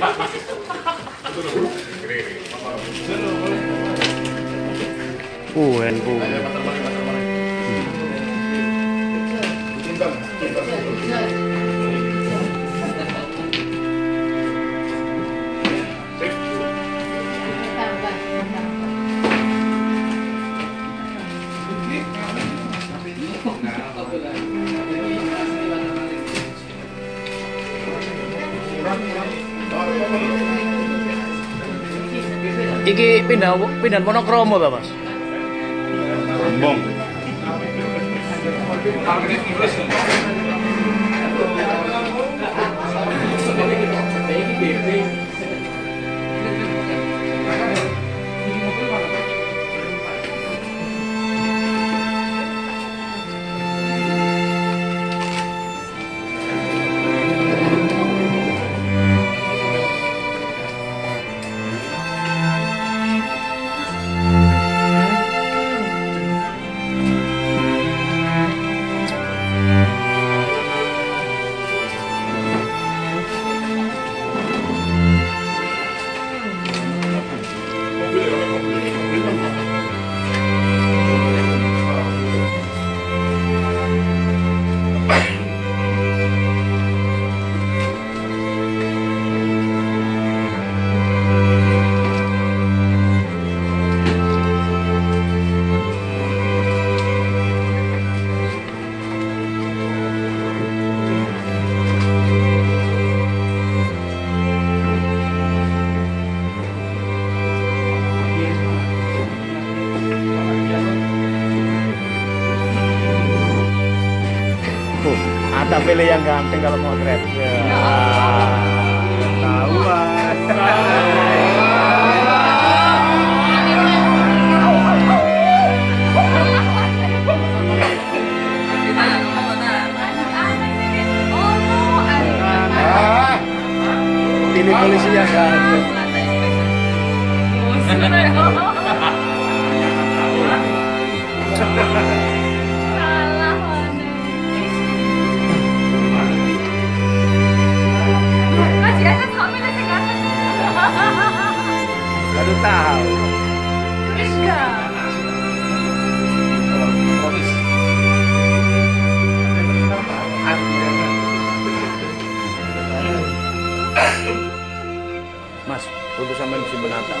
NU. Iki pindah monokromo ta, Mas? Bombong. Ata pilih yang ganteng kalau mau keren. Tahu pilih polisi yang ganteng. Baru tahu. Mas, untuk sampai musim benata.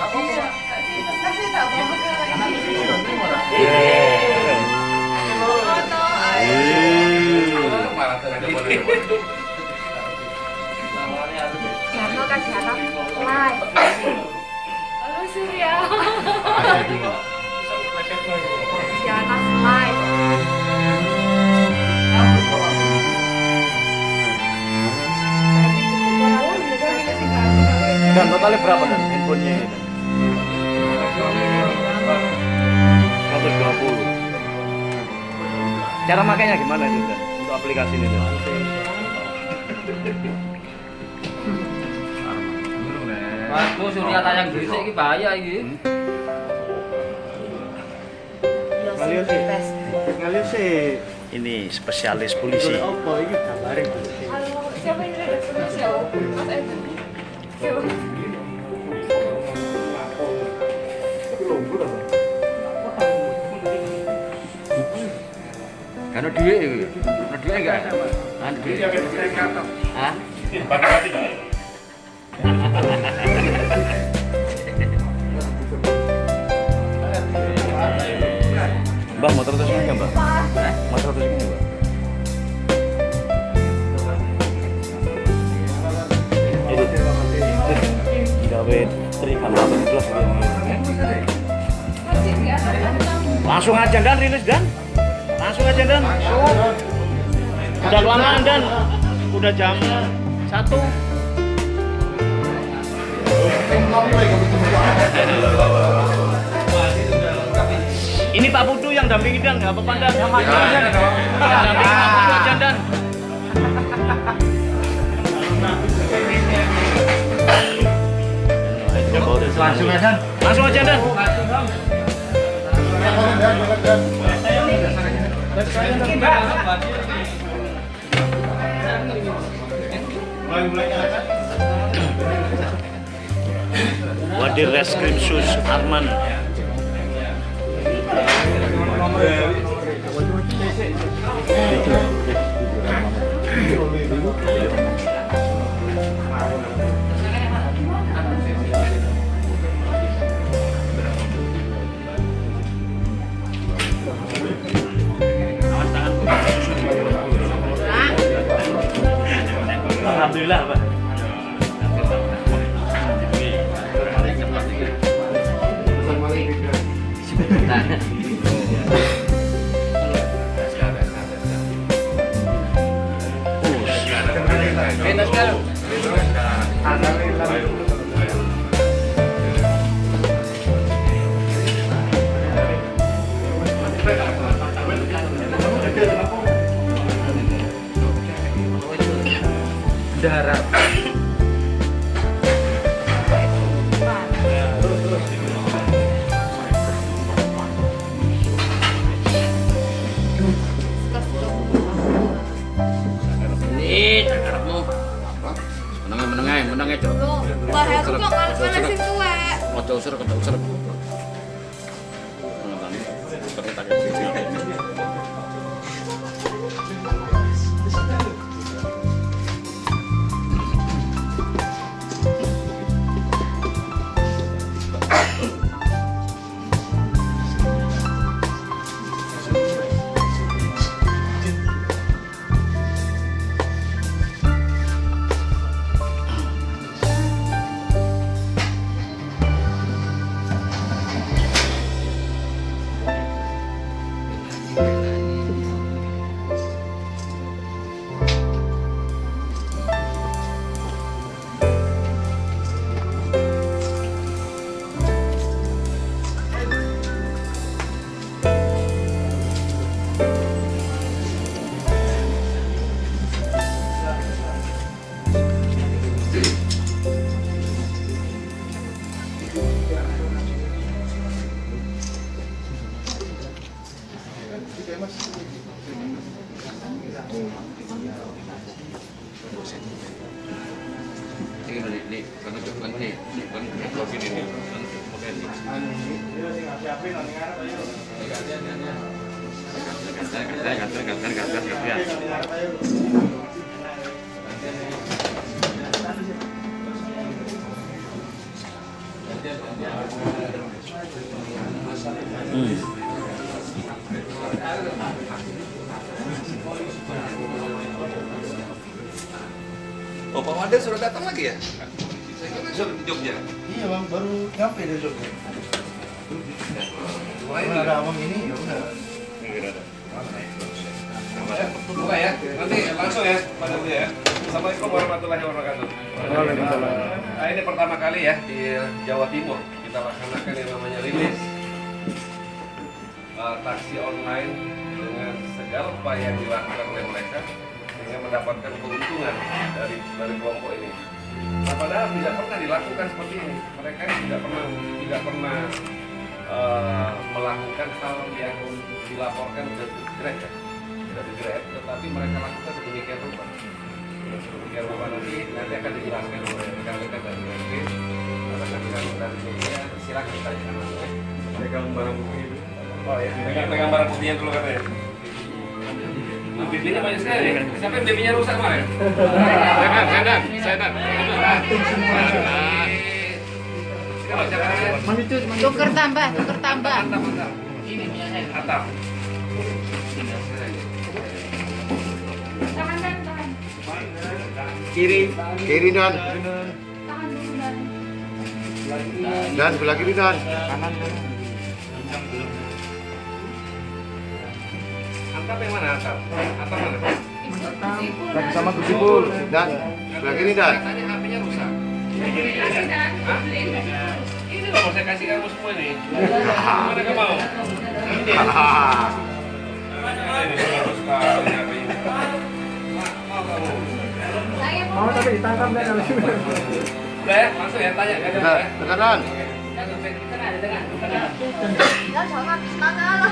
Karena kasih anak live. Halo Surya. Kasih anak live. Dan totalnya berapa dan handphonenya ini? 120. Cara makainya gimana itu Dan? Untuk aplikasi ini Dan? Waktu Surya tayang diri iki bahaya iki. Ngalir sih. Ini spesialis polisi. Halo, siapa ini redakturnya siapa? Mas Edwin. Karena duit iki. Karena duit enggak? Kan duit. Hah? Mbak, motor terus ini Mbak? Motor terus ini Mbak? Ini gawe terikan apa plus langsung aja Dan rilis Dan? Langsung aja Dan? Udah kelamaan Dan? Udah jam 1. Ini Pak Putu yang dampingi Dan, nggak apa-apa Dan? Yang dampingi Pak Putu aja Dan. Langsung aja. Langsung aja Dan. Mulai di Reskrim Sus Arman. Alhamdulillah, Pak. Darat. Ini cakarmu. Menengah, Cok. Wah, aku kok ngalesin tuwek. Ojo usir. Oh, Pak Wade sudah datang lagi ya? Saya kira sudah di Jogja. Iya bang, baru nyampe dari Jogja. Mulai Ada abang ini, ya udah. Buka ya, nanti langsung ya pada dia ya. Assalamualaikum warahmatullahi wabarakatuh. Waalaikumsalam. Nah, ini pertama kali ya di Jawa Timur kita laksanakan yang namanya rilis taksi online dengan segala upaya yang dilakukan oleh mereka sehingga mendapatkan keuntungan dari kelompok ini. Nah, padahal tidak pernah dilakukan seperti ini. Mereka tidak pernah melakukan hal yang dilaporkan ke Grab ya. Dari Grab, tetapi mereka lakukan sedemikian rupa. Sedemikian rupa nanti akan dijelaskan oleh rekan-rekan dari BNP, rekan-rekan dari Jogja. Silakan tanyakan langsung ya. Pegang barang bukti itu. Oh ya, pegang barang buktinya dulu katanya. BB-nya banyak sekali. Sampai BB-nya rusak kemarin. Saya Tuker tambah. Ini atap. Tahan. Kiri dan Tahan dulu dan sebelah kiri dan kanan. Atap yang mana atap? Atap mana? Lagi sama Gusipul dan sebelah kiri dan. Katanya HP-nya rusak. Hah? Ini loh mau saya kasih kamu semua ini. Mana kamu mau? Ini. Ini bagus sekali HP-nya. Mau kamu? Mau tapi ditangkap dan harus. Udah ya, langsung ya tanya kan ya. Tekanan. Ya jangan mana lah.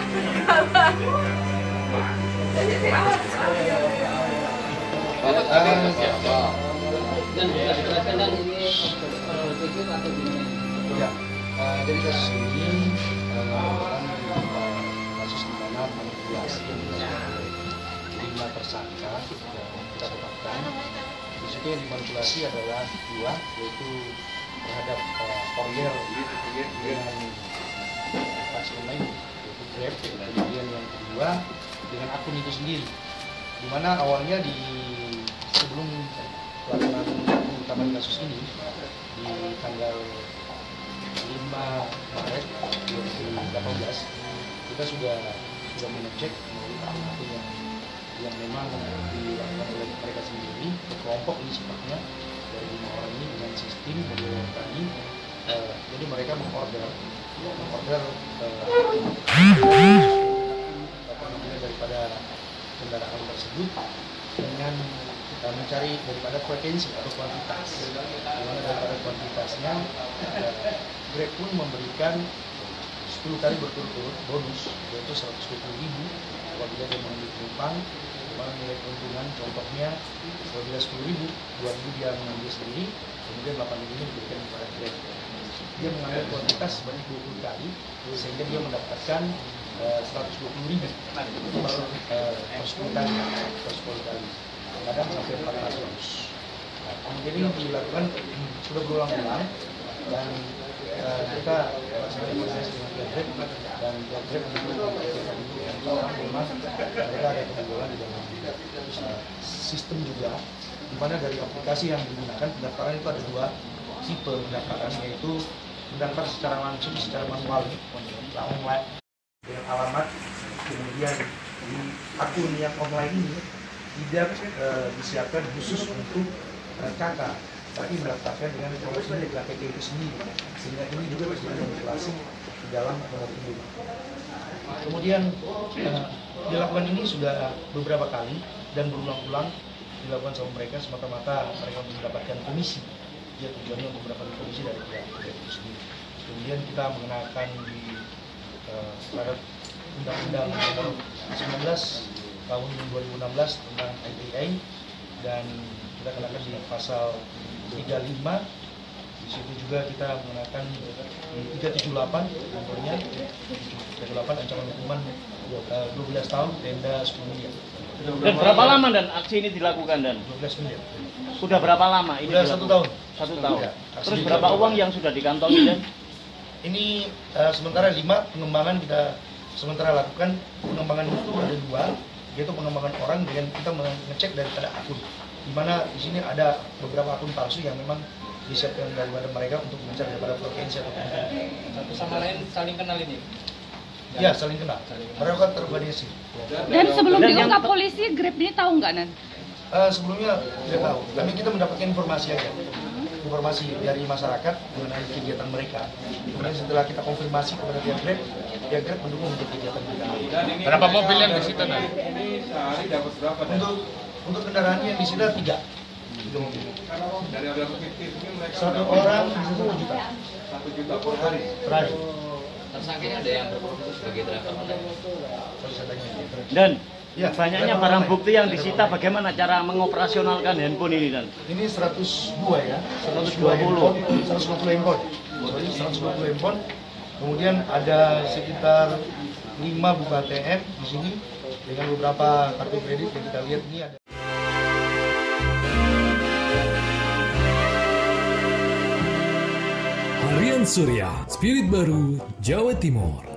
Dan sudah dijelaskan dan ini video atau gimana? Ya. kasus ini merupakan kasus di mana manipulasi yang dilakukan oleh 5 tersangka yang kita tetapkan. Di situ yang dimanipulasi adalah 2, yaitu terhadap order dengan taksi online yaitu Grab. Kemudian yang kedua dengan akun itu sendiri, di mana awalnya sebelum pelaksanaan penetapan kasus ini di tanggal 5 Maret 2018 kita sudah mengecek melalui akun yang memang dilakukan oleh mereka sendiri, kelompok ini sifatnya dari 5 orang ini dengan sistem model tadi. Jadi mereka mengorder daripada kendaraan tersebut dengan mencari daripada frekuensi atau kuantitas. Dimana daripada kuantitasnya, Grab pun memberikan 10 kali berturut-turut bonus, yaitu 120.000 apabila dia mengambil penumpang. Dimana nilai keuntungan contohnya apabila 10.000, 2.000 dia mengambil sendiri, kemudian 8.000 ini diberikan kepada Grab. Dia mengambil kuantitas sebanyak 20 kali, sehingga dia mendapatkan 120.000 per 10 kali. Kadang sampai 400. Kemudian ini dilakukan sudah berulang-ulang dan kita melaksanakan proses dengan Grab dan Grab mengatakan itu yang memang mereka ada kebobolan di dalam sistem juga, di mana dari aplikasi yang digunakan pendaftaran itu ada 2 tipe pendaftaran, yaitu mendaftar secara langsung secara manual online dengan alamat, kemudian di akun yang online ini tidak disiapkan khusus untuk kakak, tapi mendaftarkan dengan promosi dari KTP itu sendiri, sehingga ini juga bisa dimanipulasi di dalam nomor induk. Kemudian dilakukan ini sudah beberapa kali dan berulang-ulang dilakukan sama mereka semata-mata mereka mendapatkan komisi. Dia tujuannya untuk mendapatkan komisi dari pihak itu sendiri. Kemudian kita mengenakan di terhadap Undang-Undang Nomor 19 tahun 2016 tentang IPA, dan kita kenakan di pasal 35. Di situ juga kita mengenakan di 378 contohnya 378 ancaman hukuman 12 tahun denda 10 miliar. Dan berapa lama dan aksi ini dilakukan dan? 12 miliar. Sudah berapa lama ini? Sudah 1 tahun. 1 tahun. Ya, terus berapa uang yang sudah dikantongi dan? Ini sementara 5 pengembangan kita sementara lakukan. Pengembangan itu ada 2, yaitu pengembangan orang dengan kita mengecek daripada akun, di mana di sini ada beberapa akun palsu yang memang disiapkan daripada mereka untuk mencari daripada frekuensi atau satu sama lain saling kenal ini. Ya, saling kenal. Mereka terkoordinasi. Dan sebelum diungkap polisi, Grab ini tahu nggak, Nan? Sebelumnya tidak tahu. Kami kita mendapatkan informasi aja. Informasi dari masyarakat mengenai kegiatan mereka. Kemudian setelah kita konfirmasi kepada pihak Grab mendukung untuk kegiatan kita. Berapa mobil yang disita nanti? Ini sehari dapat berapa? Untuk kendaraan yang disita 3. Dari order fiktif ini mereka 1 orang bisa 1 juta. 1 juta per hari. Per hari. Tersangkanya ada yang berprofesi sebagai driver online. Dan Ya, banyaknya barang bukti yang disita, bagaimana cara mengoperasionalkan handphone ini dan? Ini 102 ya, 120 handphone. 120 handphone. Kemudian ada sekitar 5 buku ATM di sini dengan beberapa kartu kredit yang kita lihat ini ada. Harian Surya, Spirit Baru, Jawa Timur.